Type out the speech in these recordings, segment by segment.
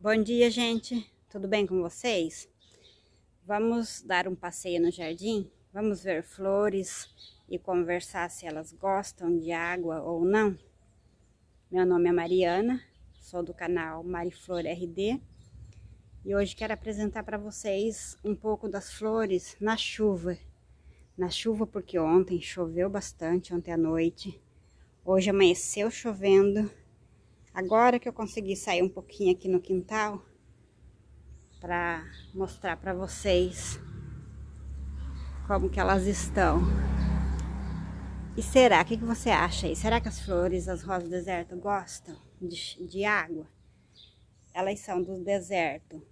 Bom dia, gente. Tudo bem com vocês? Vamos dar um passeio no jardim? Vamos ver flores e conversar se elas gostam de água ou não? Meu nome é Mariana, sou do canal Mariflor RD e hoje quero apresentar para vocês um pouco das flores na chuva. Na chuva porque ontem choveu bastante, ontem à noite. Hoje amanheceu chovendo. Agora que eu consegui sair um pouquinho aqui no quintal para mostrar para vocês como que elas estão. E será? O que você acha aí? Será que as flores, as rosas do deserto gostam de água? Elas são do deserto.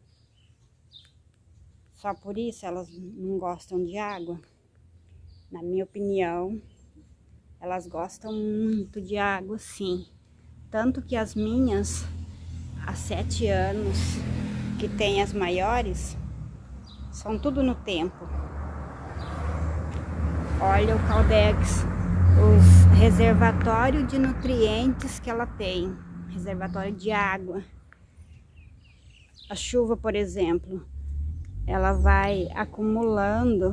Só por isso elas não gostam de água? Na minha opinião, elas gostam muito de água, sim. Tanto que as minhas, há 7 anos, que tem as maiores, são tudo no tempo. Olha o Caldex, os reservatórios de nutrientes que ela tem, reservatório de água. A chuva, por exemplo, ela vai acumulando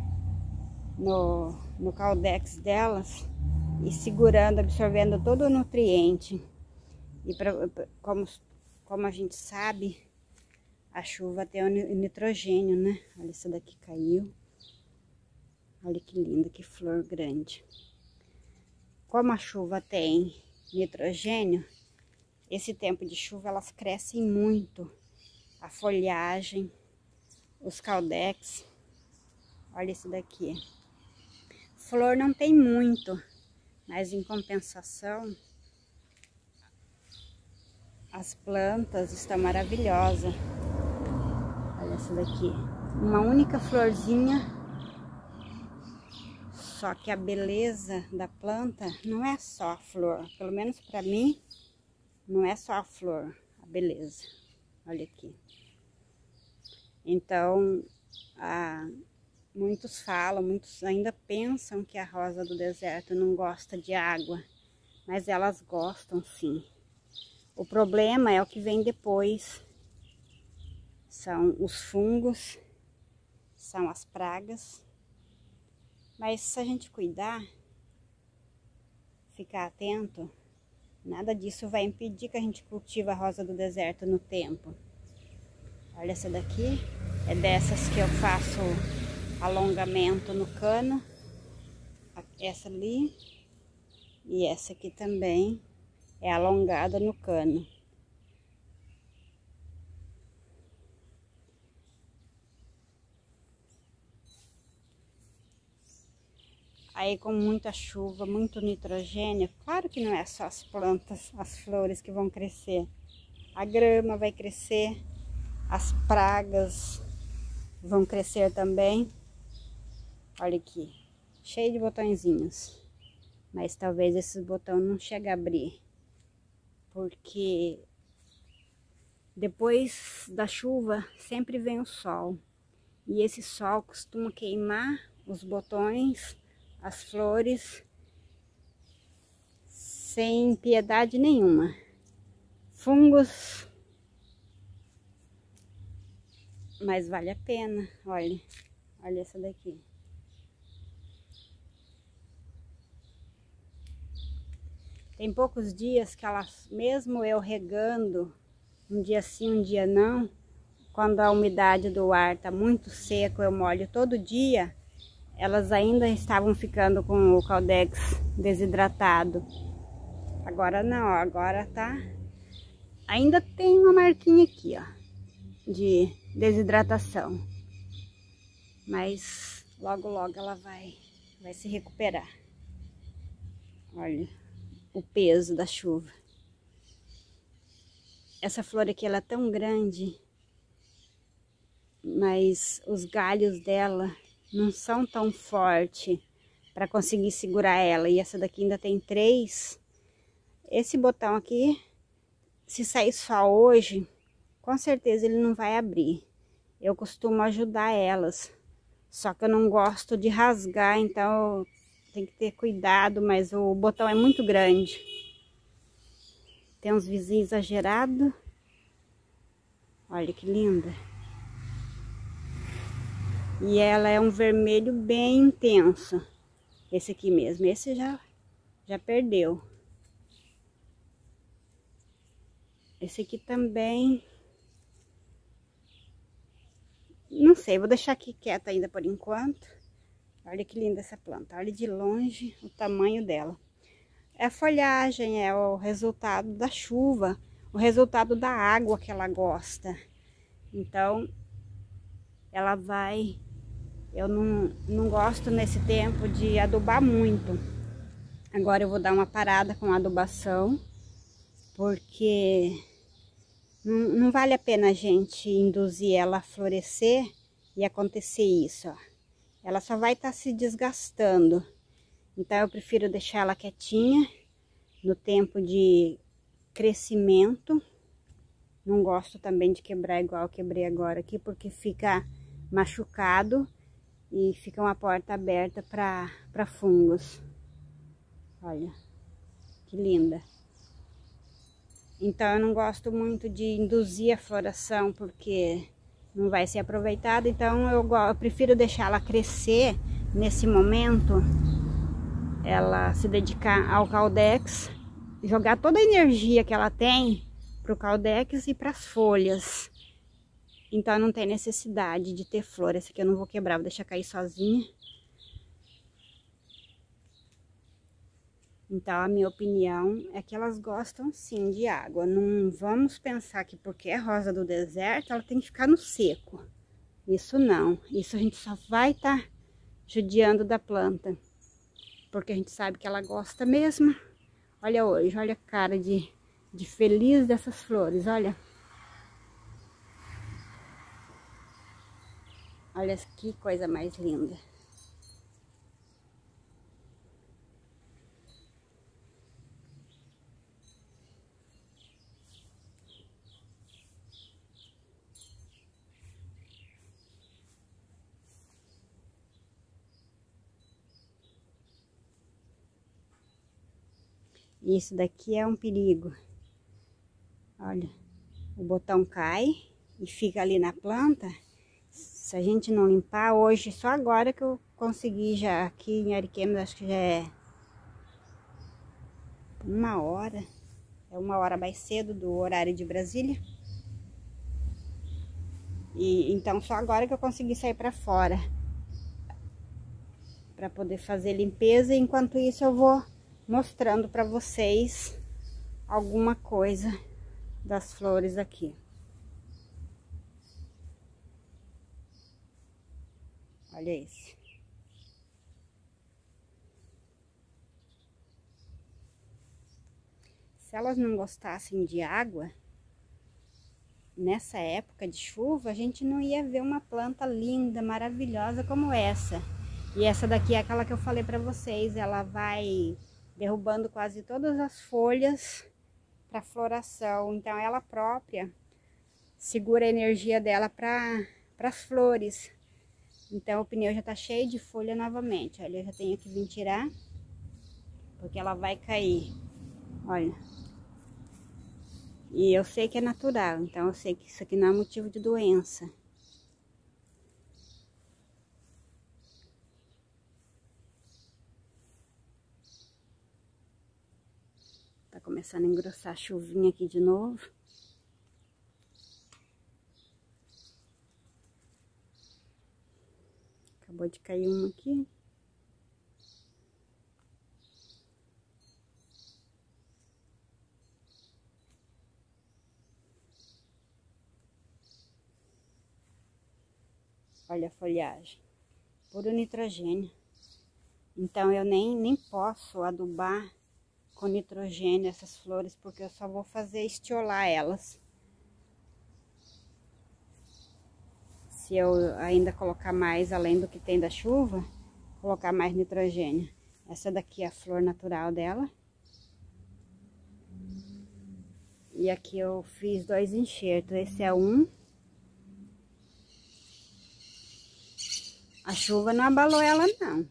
no Caldex delas e segurando, absorvendo todo o nutriente. E como a gente sabe, a chuva tem o nitrogênio, né? Olha, essa daqui caiu. Olha que linda, que flor grande. Como a chuva tem nitrogênio, esse tempo de chuva elas crescem muito. A folhagem, os Caldex. Olha esse daqui. Flor não tem muito, mas em compensação, as plantas estão maravilhosas. Olha essa daqui. Uma única florzinha. Só que a beleza da planta não é só a flor. Pelo menos para mim, não é só a flor, a beleza. Olha aqui. Então, muitos falam, muitos ainda pensam que a rosa do deserto não gosta de água. Mas elas gostam, sim. O problema é o que vem depois. São os fungos, são as pragas. Mas se a gente cuidar, ficar atento, nada disso vai impedir que a gente cultive a rosa do deserto no tempo. Olha essa daqui, é dessas que eu faço alongamento no cano. Essa ali e essa aqui também é alongada no cano. Aí com muita chuva, muito nitrogênio, claro que não é só as plantas, as flores que vão crescer. A grama vai crescer, as pragas vão crescer também. Olha aqui, cheio de botõezinhos. Mas talvez esses botões não cheguem a abrir. Porque depois da chuva sempre vem o sol. E esse sol costuma queimar os botões, as flores, sem piedade nenhuma. Fungos, mas vale a pena. Olha, olha essa daqui. Tem poucos dias que elas, mesmo eu regando, um dia sim, um dia não, quando a umidade do ar tá muito seco, eu molho todo dia, elas ainda estavam ficando com o Caldex desidratado. Agora não, ó, agora tá... Ainda tem uma marquinha aqui, ó, de desidratação. Mas logo, logo ela vai se recuperar. Olha o peso da chuva. Essa flor aqui, ela é tão grande, mas os galhos dela não são tão fortes para conseguir segurar ela. E essa daqui ainda tem 3. Esse botão aqui, se sair só hoje, com certeza ele não vai abrir. Eu costumo ajudar elas, só que eu não gosto de rasgar, então tem que ter cuidado, mas o botão é muito grande. Tem uns vizinhos exagerados. Olha que linda. E ela é um vermelho bem intenso. Esse aqui mesmo, esse já perdeu. Esse aqui também. Não sei, vou deixar aqui quieta ainda por enquanto. Olha que linda essa planta. Olha de longe o tamanho dela. É a folhagem, é o resultado da chuva, o resultado da água que ela gosta. Então, ela vai... Eu não gosto nesse tempo de adubar muito. Agora eu vou dar uma parada com a adubação, porque não vale a pena a gente induzir ela a florescer e acontecer isso, ó. Ela só vai estar se desgastando. Então eu prefiro deixar ela quietinha no tempo de crescimento. Não gosto também de quebrar igual eu quebrei agora aqui, porque fica machucado e fica uma porta aberta para fungos. Olha, que linda. Então eu não gosto muito de induzir a floração, porque não vai ser aproveitado. Então eu prefiro deixar ela crescer nesse momento, ela se dedicar ao Caldex, jogar toda a energia que ela tem para o Caldex e para as folhas. Então não tem necessidade de ter flor. Esse aqui eu não vou quebrar, vou deixar cair sozinha. Então a minha opinião é que elas gostam sim de água. Não vamos pensar que porque é rosa do deserto ela tem que ficar no seco. Isso não. Isso a gente só vai estar judiando da planta, porque a gente sabe que ela gosta mesmo. Olha hoje, olha a cara de feliz dessas flores, olha. Olha que coisa mais linda. Isso daqui é um perigo. Olha, o botão cai e fica ali na planta. Se a gente não limpar hoje, só agora que eu consegui já aqui em Ariquemes, acho que já é 1 hora. É 1 hora mais cedo do horário de Brasília. E então só agora que eu consegui sair para fora para poder fazer limpeza. Enquanto isso eu vou mostrando para vocês alguma coisa das flores aqui. Olha isso. Se elas não gostassem de água, nessa época de chuva, a gente não ia ver uma planta linda, maravilhosa como essa. E essa daqui é aquela que eu falei para vocês, ela vai derrubando quase todas as folhas para floração. Então ela própria segura a energia dela para as flores. Então o pneu já tá cheio de folha novamente. Olha, eu já tenho que vir tirar, porque ela vai cair. Olha. E eu sei que é natural, então eu sei que isso aqui não é motivo de doença. Tá começando a engrossar a chuvinha aqui de novo. Acabou de cair uma aqui. Olha a folhagem. Puro nitrogênio. Então eu nem posso adubar com nitrogênio essas flores, porque eu só vou fazer estiolar elas. Se eu ainda colocar mais, além do que tem da chuva, colocar mais nitrogênio. Essa daqui é a flor natural dela. E aqui eu fiz 2 enxertos. Esse é um. A chuva não abalou ela, não.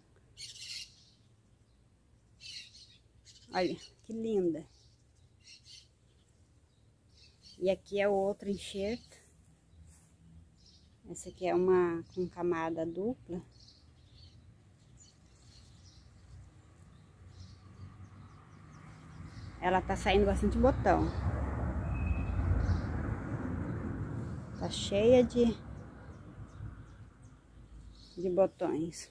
Olha, que linda. E aqui é o outro enxerto. Essa aqui é uma com camada dupla. Ela tá saindo bastante botão. Tá cheia de botões.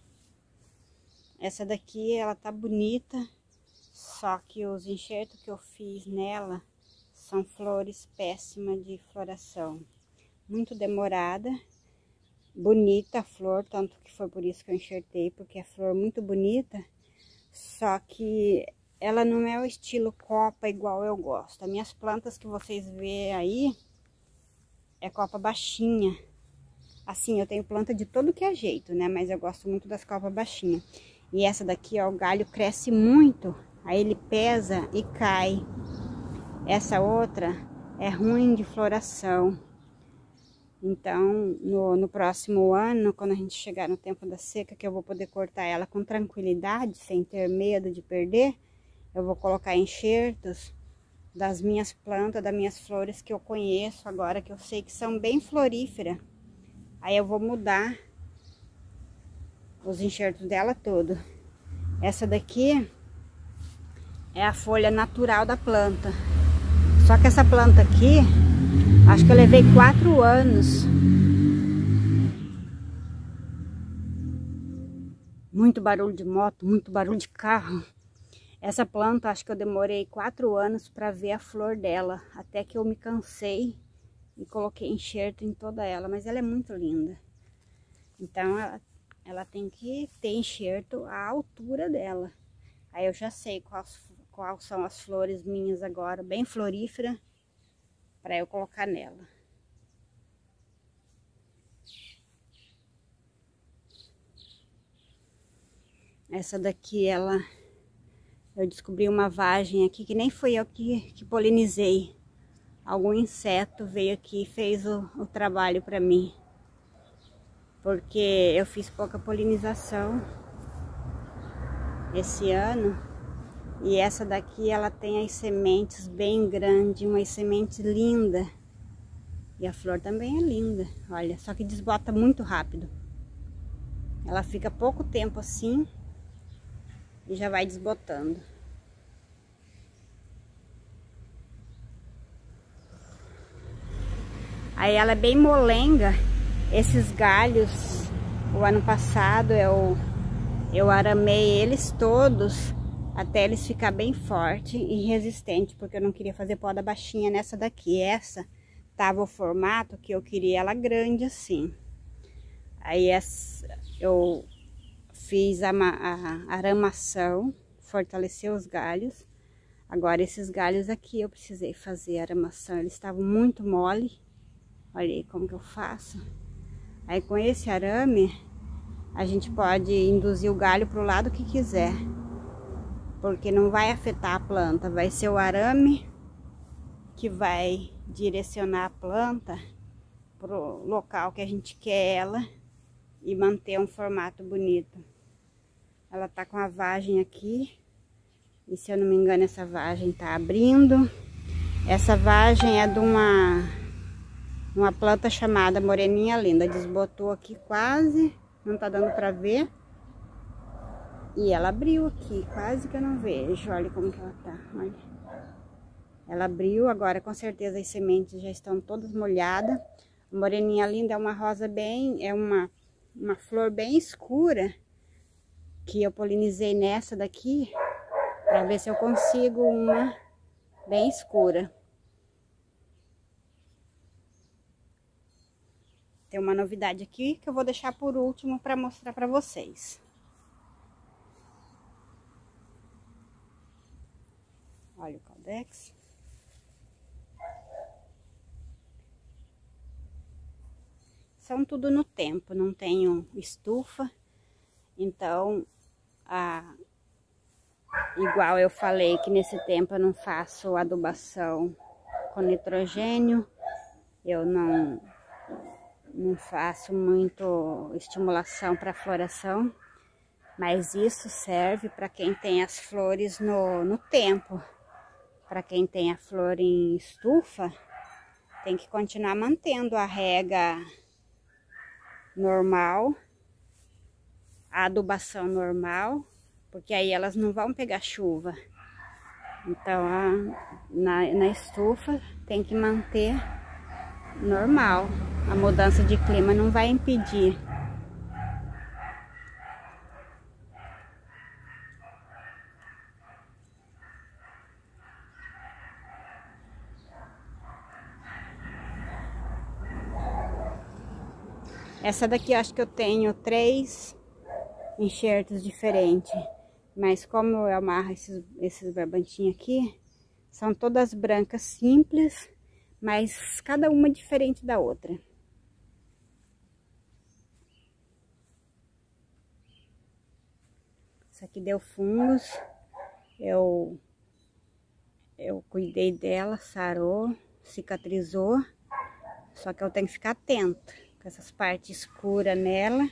Essa daqui, ela tá bonita, só que os enxertos que eu fiz nela são flores péssimas de floração. Muito demorada, bonita a flor, tanto que foi por isso que eu enxertei, porque é flor muito bonita, só que ela não é o estilo copa igual eu gosto. As minhas plantas que vocês vê aí é copa baixinha. Assim, eu tenho planta de todo que é jeito, né? Mas eu gosto muito das copas baixinhas. E essa daqui, ó, o galho cresce muito, aí ele pesa e cai. Essa outra é ruim de floração. Então, no próximo ano, quando a gente chegar no tempo da seca, que eu vou poder cortar ela com tranquilidade, sem ter medo de perder, eu vou colocar enxertos das minhas plantas, das minhas flores que eu conheço agora, que eu sei que são bem floríferas. Aí eu vou mudar os enxertos dela todo. Essa daqui é a folha natural da planta. Só que essa planta aqui, acho que eu levei 4 anos. Muito barulho de moto, muito barulho de carro. Essa planta, acho que eu demorei 4 anos para ver a flor dela. Até que eu me cansei e coloquei enxerto em toda ela. Mas ela é muito linda. Então, ela tem que ter enxerto à altura dela. Aí eu já sei quais são as flores minhas agora, bem floríferas, para eu colocar nela. Essa daqui, eu descobri uma vagem aqui, que nem fui eu que polinizei. Algum inseto veio aqui e fez o trabalho para mim. Porque eu fiz pouca polinização esse ano. E essa daqui, ela tem as sementes bem grandes, uma semente linda. E a flor também é linda, olha, só que desbota muito rápido. Ela fica pouco tempo assim e já vai desbotando. Aí ela é bem molenga. Esses galhos, o ano passado eu aramei eles todos até eles ficar bem forte e resistente, porque eu não queria fazer poda baixinha nessa daqui. Essa tava o formato que eu queria ela grande assim. Aí eu fiz a aramação, fortaleceu os galhos. Agora esses galhos aqui eu precisei fazer a aramação, eles estavam muito mole. Olha aí como que eu faço. Aí com esse arame a gente pode induzir o galho para o lado que quiser, porque não vai afetar a planta, vai ser o arame que vai direcionar a planta pro local que a gente quer ela e manter um formato bonito. Ela tá com a vagem aqui, e se eu não me engano essa vagem tá abrindo. Essa vagem é de uma planta chamada Moreninha Linda, desbotou aqui quase, não tá dando pra ver. E ela abriu aqui, quase que eu não vejo, olha como que ela tá, olha. Ela abriu, agora com certeza as sementes já estão todas molhadas. A Moreninha Linda é uma rosa bem, é uma flor bem escura, que eu polinizei nessa daqui, para ver se eu consigo uma bem escura. Tem uma novidade aqui que eu vou deixar por último para mostrar para vocês. Olha o caldex. São tudo no tempo, não tenho estufa. Então, igual eu falei que nesse tempo eu não faço adubação com nitrogênio. Eu não faço muito estimulação para floração. Mas isso serve para quem tem as flores no tempo. Para quem tem a flor em estufa, tem que continuar mantendo a rega normal, a adubação normal, porque aí elas não vão pegar chuva. Então, na estufa tem que manter normal. A mudança de clima não vai impedir. Essa daqui eu acho que eu tenho 3 enxertos diferentes. Mas como eu amarro esses barbantinhos aqui, são todas brancas simples, mas cada uma diferente da outra. Essa aqui deu fungos, eu cuidei dela, sarou, cicatrizou, só que eu tenho que ficar atenta com essas partes escuras nela.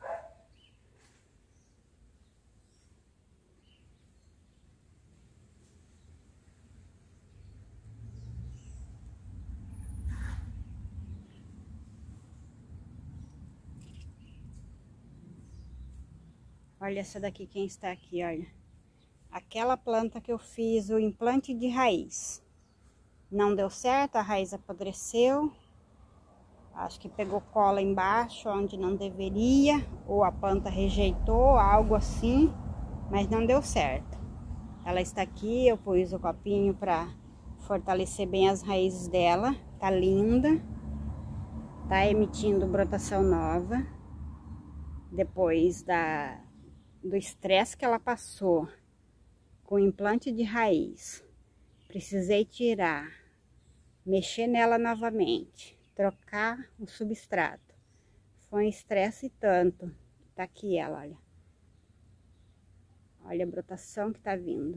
Olha essa daqui, quem está aqui, olha. Aquela planta que eu fiz o implante de raiz. Não deu certo, a raiz apodreceu. Acho que pegou cola embaixo, onde não deveria. Ou a planta rejeitou, algo assim. Mas não deu certo. Ela está aqui, eu pus o copinho para fortalecer bem as raízes dela. Tá linda. Tá emitindo brotação nova. Depois do estresse que ela passou com o implante de raiz, precisei tirar, mexer nela novamente, trocar o substrato. Foi um estresse tanto. Tá aqui ela, olha. Olha a brotação que tá vindo.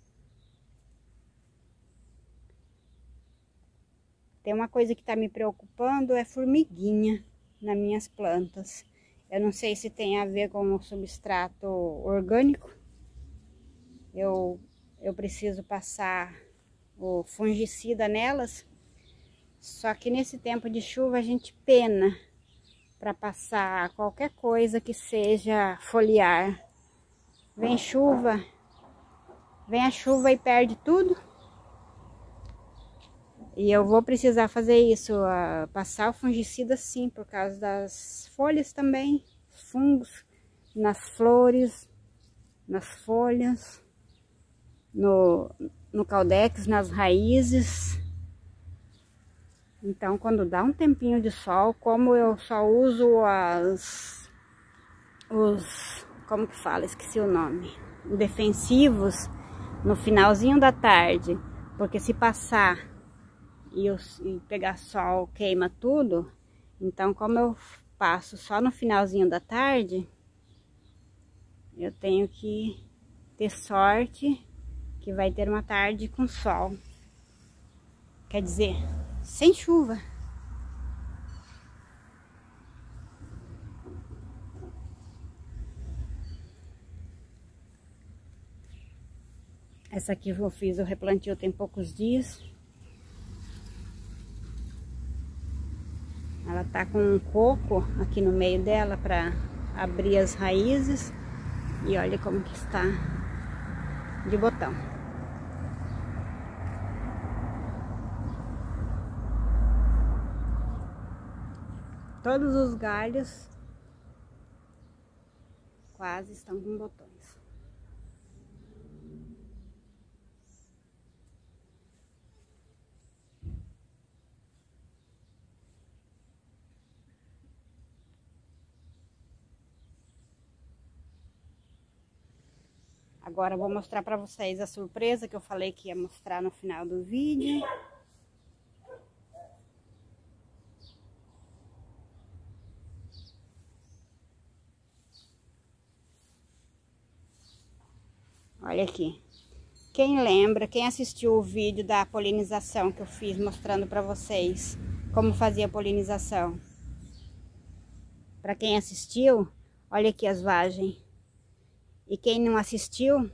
Tem uma coisa que tá me preocupando, é formiguinha nas minhas plantas. Eu não sei se tem a ver com o substrato orgânico. Eu preciso passar o fungicida nelas. Só que nesse tempo de chuva a gente pena para passar qualquer coisa que seja foliar. Vem a chuva e perde tudo. E eu vou precisar fazer isso, passar o fungicida sim, por causa das folhas também, fungos, nas flores, nas folhas, no caudex, nas raízes. Então, quando dá um tempinho de sol, como eu só uso como que fala? Esqueci o nome. Defensivos no finalzinho da tarde, porque se passar e pegar sol, queima tudo. Então, como eu passo só no finalzinho da tarde, eu tenho que ter sorte que vai ter uma tarde com sol. Quer dizer, sem chuva. Essa aqui eu fiz o replantio tem poucos dias. Ela tá com um coco aqui no meio dela para abrir as raízes. E olha como que está de botão. Todos os galhos quase estão com botões. Agora eu vou mostrar para vocês a surpresa que eu falei que ia mostrar no final do vídeo. Olha aqui. Quem lembra, quem assistiu o vídeo da polinização que eu fiz mostrando para vocês como fazia a polinização? Para quem assistiu, olha aqui as vagens. E quem não assistiu,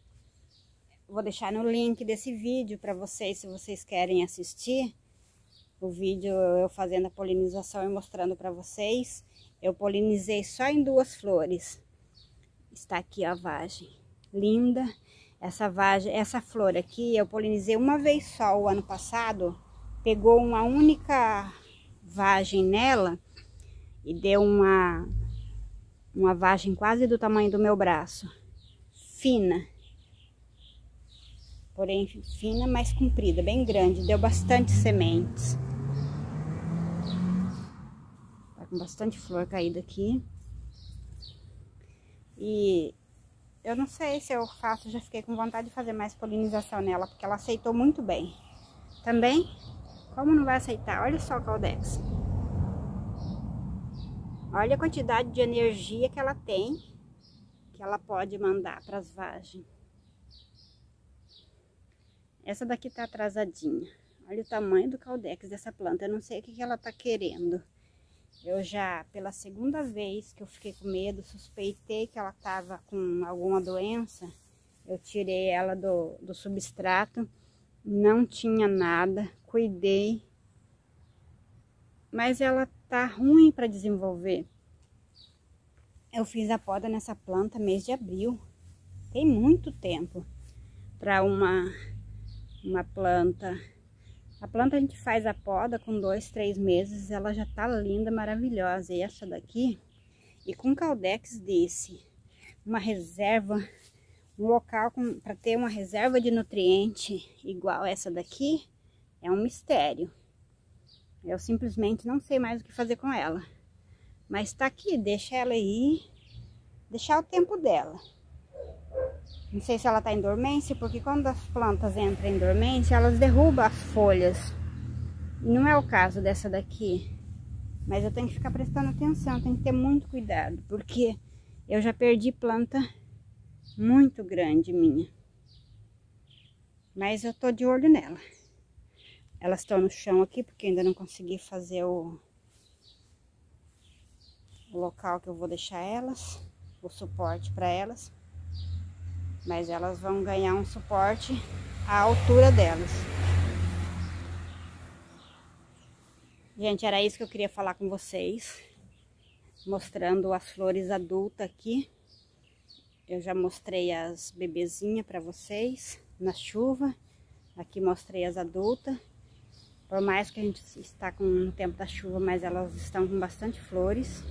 vou deixar no link desse vídeo para vocês, se vocês querem assistir. o vídeo eu fazendo a polinização e mostrando para vocês. Eu polinizei só em 2 flores. Está aqui a vagem, linda. Essa vagem, essa flor aqui eu polinizei uma vez só o ano passado. Pegou uma única vagem nela e deu uma vagem quase do tamanho do meu braço. Fina. Porém fina, mas comprida, bem grande. Deu bastante sementes. Tá com bastante flor caída aqui. E eu não sei se eu faço, já fiquei com vontade de fazer mais polinização nela, porque ela aceitou muito bem. Também, como não vai aceitar? Olha só o Caldex. Olha a quantidade de energia que ela tem, que ela pode mandar para as vagens. Essa daqui tá atrasadinha. Olha o tamanho do Caldex dessa planta. Eu não sei o que ela tá querendo. Eu já, pela 2ª vez que eu fiquei com medo, suspeitei que ela tava com alguma doença. Eu tirei ela do substrato. Não tinha nada. Cuidei. Mas ela tá ruim para desenvolver. Eu fiz a poda nessa planta mês de abril. Tem muito tempo para uma planta. A planta a gente faz a poda com 2, 3 meses, ela já tá linda, maravilhosa. E essa daqui, e com Caldex desse, uma reserva, um local para ter uma reserva de nutriente igual essa daqui, é um mistério. Eu simplesmente não sei mais o que fazer com ela. Mas tá aqui, deixa ela aí, deixar o tempo dela. Não sei se ela tá em dormência, porque quando as plantas entram em dormência, elas derrubam as folhas. E não é o caso dessa daqui. Mas eu tenho que ficar prestando atenção, tenho que ter muito cuidado, porque eu já perdi planta muito grande minha. Mas eu tô de olho nela. Elas estão no chão aqui, porque ainda não consegui fazer o local que eu vou deixar elas, o suporte para elas. Mas elas vão ganhar um suporte à altura delas. Gente, era isso que eu queria falar com vocês. Mostrando as flores adultas aqui. Eu já mostrei as bebezinhas para vocês na chuva. Aqui mostrei as adultas. Por mais que a gente está no tempo da chuva, mas elas estão com bastante flores.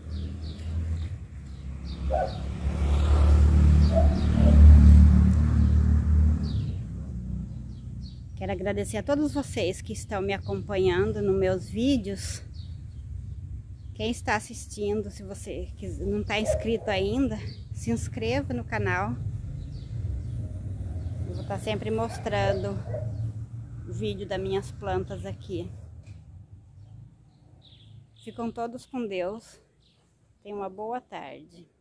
Quero agradecer a todos vocês que estão me acompanhando nos meus vídeos. Quem está assistindo, se você não está inscrito ainda, se inscreva no canal. Eu vou estar sempre mostrando o vídeo das minhas plantas aqui. Ficam todos com Deus. Tenham uma boa tarde.